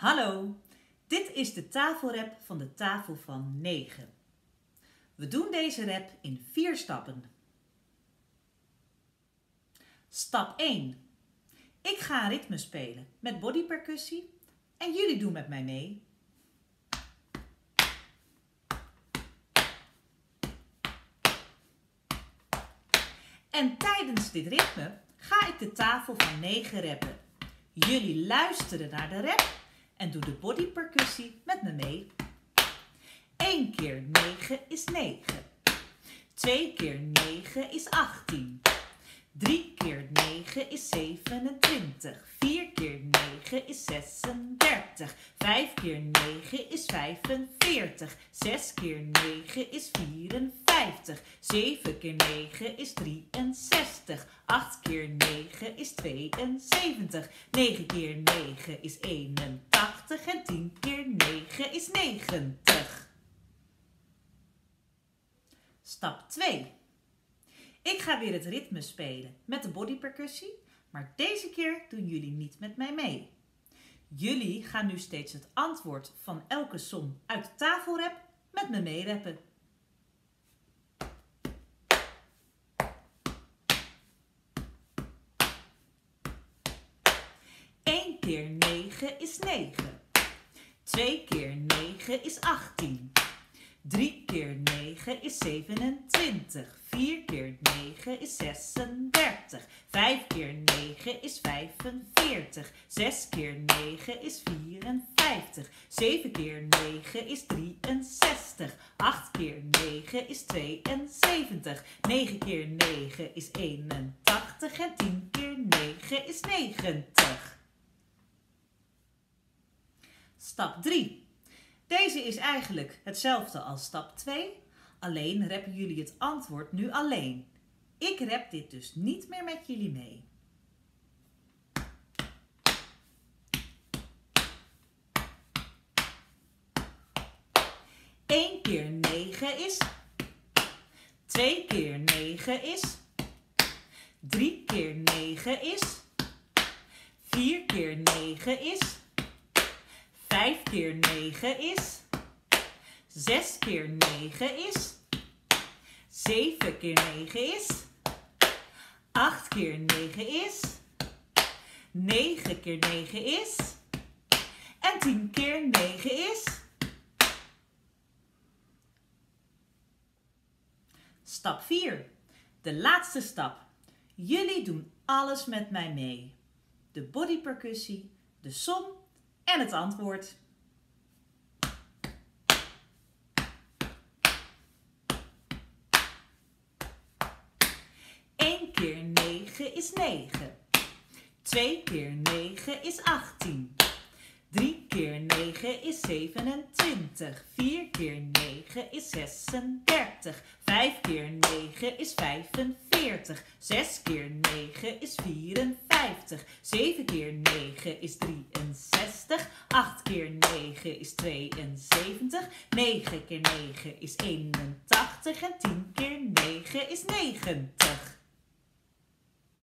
Hallo, dit is de tafelrap van de tafel van 9. We doen deze rap in 4 stappen. Stap 1. Ik ga een ritme spelen met bodypercussie en jullie doen met mij mee. En tijdens dit ritme ga ik de tafel van 9 rappen. Jullie luisteren naar de rap en doe de bodypercussie met me mee. 1 keer 9 is 9. 2 keer 9 is 18. 3 keer 9 is 27. 4 keer 9 is 36. 5 keer 9 is 45. 6 keer 9 is 54. 7 keer 9 is 63. 8 keer 9 is 72. 9 keer 9 is 81. En 10 keer 9 is 90. Stap 2. Ik ga weer het ritme spelen met de bodypercussie, maar deze keer doen jullie niet met mij mee. Jullie gaan nu steeds het antwoord van elke som uit de tafelrap met me meerappen. 1 keer 9 is 9. 2 keer 9 is 18. 3 keer 9 is 27. 4 keer 9 is 36. 5 keer 9 is 45. 6 keer 9 is 54. 7 keer 9 is 63. 8 keer 9 is 72. 9 keer 9 is 81. En 10 keer 9 is 90. Stap 3. Deze is eigenlijk hetzelfde als stap 2, alleen rappen jullie het antwoord nu alleen. Ik rap dit dus niet meer met jullie mee. Eén keer 9 is, 2 keer 9 is, 3 keer 9 is, 4 keer 9 is, 5 keer 9 is, 6 keer 9 is, 7 keer 9 is, 8 keer 9 is, 9 keer 9 is en 10 keer 9 is. Stap 4. De laatste stap. Jullie doen alles met mij mee. De bodypercussie, de som en het antwoord. 1 keer 9 is 9. 2 keer 9 is 18. 3 keer 9 is 27. 4 keer 9 is 36. 5 keer 9 is 45. 6 keer 9 is 54. 7 keer 9 is 63. 8 keer 9 is 72. 9 keer 9 is 81. En 10 keer 9 is 90.